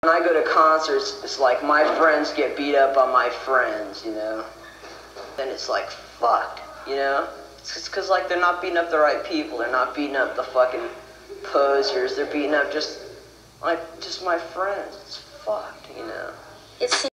When I go to concerts, it's like my friends get beat up on my friends, you know? Then it's like, fuck, you know? It's just because, like, they're not beating up the right people. They're not beating up the fucking posers. They're beating up just my friends. It's fucked, you know? It's